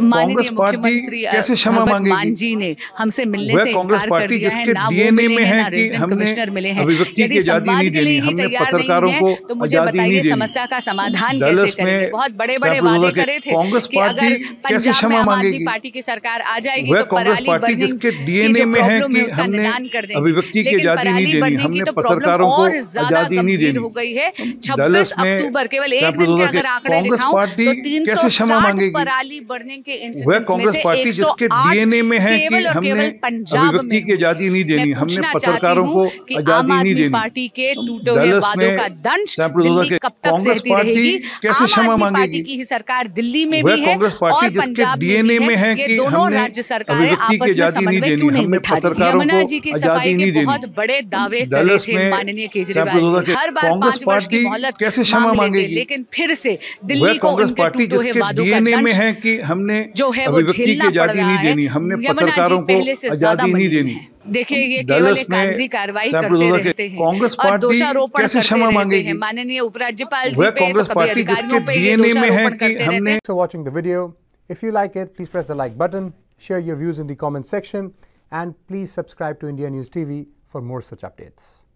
माननीय मुख्यमंत्री भगवत मान जी ने हमसे मिलने से इनकार कर दिया है, ना वो मिले हैं, ना रेजिडेंट कमिश्नर मिले हैं। यदि संवाद के लिए ही तैयार नहीं है तो मुझे बताइए समस्या का समाधान कैसे करेंगे। बहुत बड़े बड़े वादे करे थे कि अगर पंजाब में आम आदमी पार्टी की सरकार आ जाएगी तो पराली बर्निंग की जो प्रॉब्लम है उसका निदान कर देंगे, लेकिन पराली बर्निंग की तो प्रॉब्लम और ज्यादा गंभीर हो गई है। 26 अक्टूबर केवल एक दिन के अगर आंकड़े दिखाऊं तो 360 पराली बर्निंग के इंसिडेंट्स में से 108 केवल और केवल पंजाब में। मैं पूछना चाहती हूँ कि आम आदमी पार्टी के टूटे हुए वादों का दंश दिल्ली कब तक सहती रहेगी। आम आदमी पार्टी की ही सरकार दिल्ली में भी है और पंजाब में भी है। ये दोनों राज्य सरकारें आपस में समन्वय क्यों नहीं बिठा रही। यमुना जी की सफाई के बहुत बड़े दावे करे थे माननीय केजरीवाल जी, हर बार 5 वर्ष की मोहलत मांग लेते, लेकिन फिर से दिल्ली को उनके टूटे हुए वादों का दंश जो है वो झेलना पड़ रहा है। यमुना जी पहले से ज्यादा मलिन है। देखिए ये केवल एक कागजी कार्रवाई करते रहते हैं और दोषारोपण करते रहते हैं माननीय उपराज्यपाल जी पे, तो कभी अधिकारियों पे ये दोषारोपण करते रहते हैं। So watching the video, if you like it, please press the like button, share your views in the comment section, and please subscribe to India News TV for more such updates.